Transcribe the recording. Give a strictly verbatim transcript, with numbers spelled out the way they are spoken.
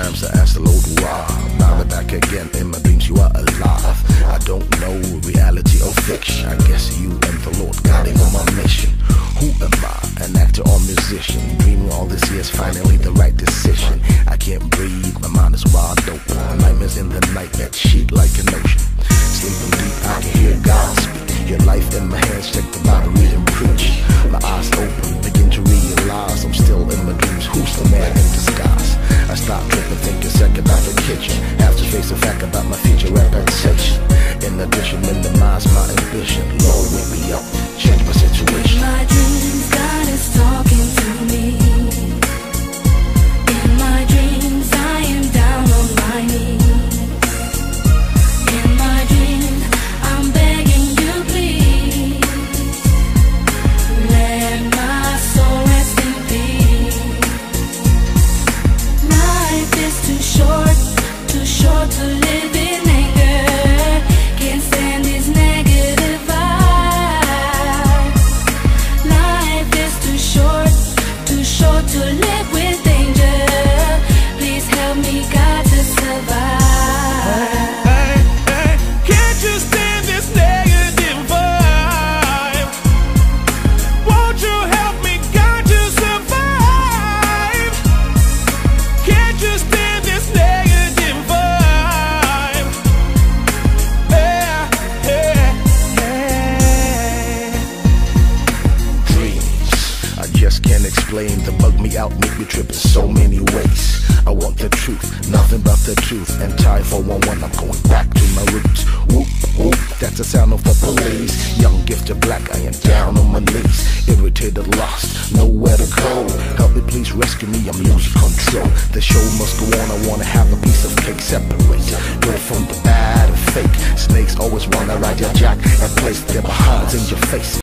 Sometimes I ask the Lord why. Now I'm back again in my dreams, you are alive. I don't know reality or fiction. I guess you and the Lord guiding on my mission. Who am I? An actor or musician? Dreaming all this year's finally the right decision. I can't breathe, my mind is wide open. Nightmares in the night that sheet like an ocean. Sleeping deep, I can hear God speak. Your life in my hands, check the Bible, read and preach. My eyes open, begin to realize I'm still in my dreams. Who's the man in disguise? I stop tripping, think a second about the kitchen. Have to face the fact about my future reputation. In addition, minimize my ambition. Lord, wake me up, change my situation. In my dreams, God is talking to me. In my dreams, I am down on my knees. In my dreams, I'm begging you, please. Let my soul rest in peace. Life is too short, too short to live in anger. Can't stand these negative vibes. Life is too short, too short to live with danger. Please help me, God, to survive. Hey, hey, can't you stand this negative vibe? Won't you help me, God, to survive? Can't you stand this negative vibe? Yeah, yeah, yeah. Dreams, I just can't explain. They bug me out, make me trip in so many ways. I want the truth, nothing but the truth. And time for one one, I'm going back to my roots. Whoop, whoop, that's the sound of the police. Young, gifted, black, I am down on my knees. Irritated, lost, nowhere to go. Help me, please rescue me, I'm losing control. The show must go on, I wanna have a piece of cake. Separate good from the bad and fake. Snakes always wanna ride your jack and place their behinds in your face.